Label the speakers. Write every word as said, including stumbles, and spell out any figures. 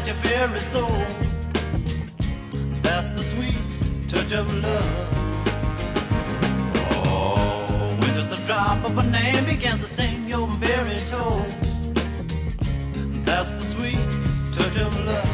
Speaker 1: inside your very soul. That's the sweet touch of love. Oh, when just the drop of a name begins to sting your very toe. That's the sweet touch of love.